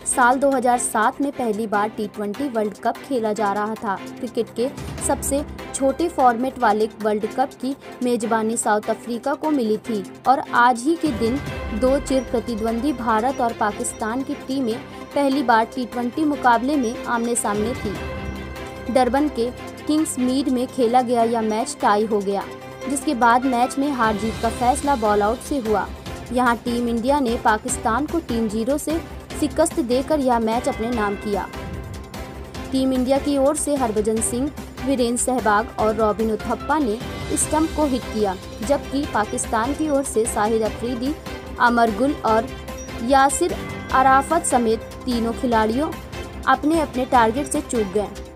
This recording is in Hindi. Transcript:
साल 2007 में पहली बार T20 वर्ल्ड कप खेला जा रहा था। क्रिकेट के सबसे छोटे फॉर्मेट वाले वर्ल्ड कप की मेजबानी साउथ अफ्रीका को मिली थी और आज ही के दिन दो चिर प्रतिद्वंदी भारत और पाकिस्तान की टीमें पहली बार T20 मुकाबले में आमने सामने थी। डरबन के किंग्स मीड में खेला गया यह मैच टाई हो गया, जिसके बाद मैच में हार जीत का फैसला बॉल आउट से हुआ। यहां टीम इंडिया ने पाकिस्तान को 3-0 से शिकस्त देकर यह मैच अपने नाम किया। टीम इंडिया की ओर से हरभजन सिंह, वीरेंद्र सहवाग और रॉबिन उथप्पा ने स्टंप को हिट किया, जबकि पाकिस्तान की ओर से शाहिद अफरीदी, अमर गुल और यासिर अराफत समेत तीनों खिलाड़ियों अपने अपने टारगेट से चूक गए।